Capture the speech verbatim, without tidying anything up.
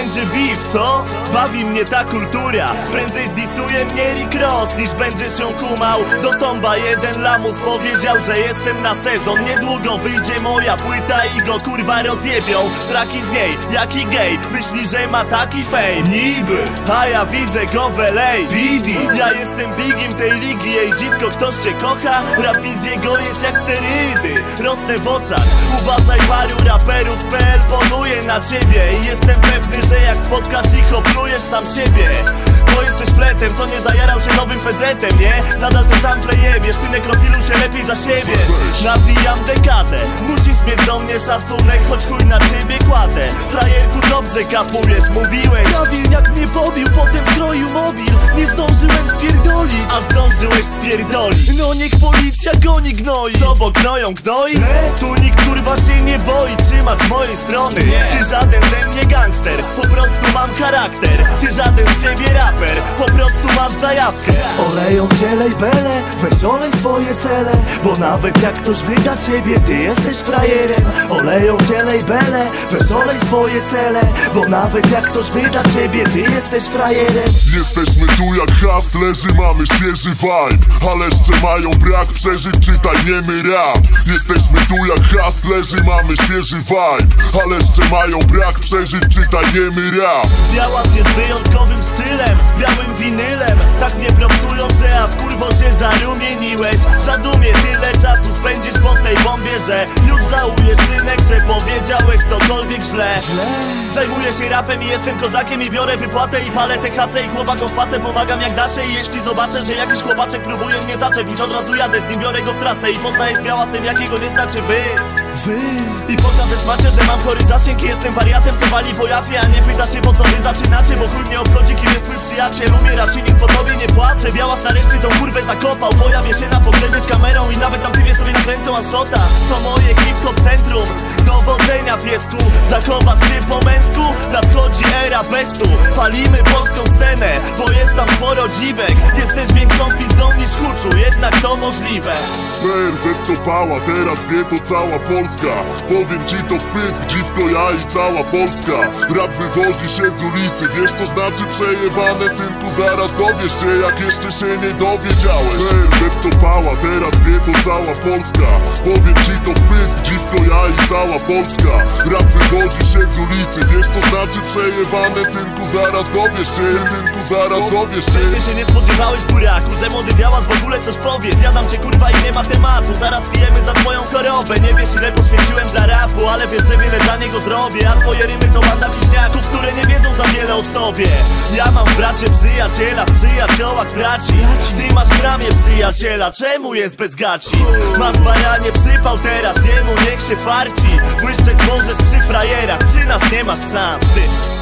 będzie beef, co? Bawi mnie ta kultura. Prędzej zdisuje mnie Rick Ross, niż będziesz ją kumał. Do Tomba jeden lamus powiedział, że jestem na sezon. Niedługo wyjdzie moja płyta i go kurwa rozjebią. Traki z niej, jaki gej, myśli, że ma taki fame. Niby, a ja widzę go w L A. Bidi, ja jestem bigiem tej ligi. Ej dziwko, ktoś cię kocha? Rap z jego jest jak sterydy. Rosnę w oczach, uważaj, paru raperów z P L poluje na ciebie. I jestem pewny, że jak spotkasz ich, oplujesz sam siebie. Bo jesteś fletem, co nie zajarał się nowym pezetem, nie? Nadal te sample jebiesz, ty nekrofilu się lepiej za siebie. Nawijam dekadę, musisz mieć do mnie szacunek, choć chuj na ciebie kładę. Frajerku, dobrze kapujesz, mówiłeś. Prawilniak mnie pobił, potem skroił mobil. Nie zdążyłem spierdolić, a zdążyłeś spierdolić. No niech policja goni gnoi. Co, bo gnoją gnoi? Tu nikt kurwa się nie boi trzymać mojej strony. Ty żaden ze mnie gangster, po prostu mam charakter. Ty żaden z ciebie raper, po prostu masz zajawkę. Oleją cię labele, weź olej swoje cele. Bo nawet jak ktoś wyda ciebie, ty jesteś frajerem. Oleją cię labele, weź olej swoje cele. Bo nawet jak ktoś wyda ciebie, ty jesteś frajerem. Jesteśmy tu jak hustlerzy, mamy świeży vibe. Ale jeszcze mają brak przeżyć, czytaj niemy rap. Jesteśmy tu jak hustlerzy, mamy świeży vibe. Ale jeszcze mają brak przeżyć, czytaj niemy rap. Białas jest wyjątkowym stylem, białym winylem. Tak mnie propsują, że aż kurwo się zarumieniłeś. W zadumie tyle czasu spędzisz po tej bombie, że już żałujesz, synek, że powiedziałeś cokolwiek źle. Zajmuję się rapem i jestem kozakiem i biorę wypłatę i palę te hace i chłopakom w pacę pomagam jak daszę. I jeśli zobaczę, że jakiś chłopaczek próbuje mnie zaczepić, od razu jadę z nim, biorę go w trasę i poznaję z białasem, jakiego nie znacie wy. Wy. I pokażesz macie, że mam chory zasięg i jestem wariatem, co wali po japie. A nie pyta się, po co wy zaczynacie, bo chuj mnie obchodzi, kim jest twój przyjaciel. Umiera czy nikt po tobie nie płacze. Białas nareszcie tą kurwę zakopał. Pojawię się na pogrzebie z kamerą i nawet tam piwie sobie nakręcą aż szota. To moje hip-hop centrum dowodzenia, piesku. Zachowasz się po męsku, nadchodzi era bestu. Palimy polską scenę, bo jest tam sporo dziwek. Jesteś większą pizdą niż huczu, jednak to możliwe. P R Z to pała, teraz wie to cała Polska. Powiem ci to wpysk, dziwko ja i cała Polska. Rap wywodzi się z ulicy, wiesz co znaczy przejebane, synku, zaraz dowiesz się, jak jeszcze się nie dowiedziałeś. P R Z to pała, teraz wie to cała Polska. Powiem ci to wpysk, dziwko ja i cała Polska. Rap wywodzi się z ulicy, wiesz co znaczy przejebane, synku, zaraz dowiesz się, synku, zaraz dowiesz się. Ty się nie spodziewałeś, buraku, że młody Białas w ogóle coś powie. Zjadam cię kurwa i nie ma tematu, zaraz pijemy za twoją chorobę. Nie wiesz ile poświęciłem dla rapu, ale wiesz, że wiele dla niego zrobię. A twoje rymy to banda bliźniaków, które nie wiedzą za wiele o sobie. Ja mam w bracie przyjaciela, w przyjaciołach braci. Ty masz w bramie przyjaciela, czemu jest bez gaci? Masz baranie przypał teraz, jemu niech się farci. Błyszczeć możesz przy frajerach, przy nas nie masz szans, ty.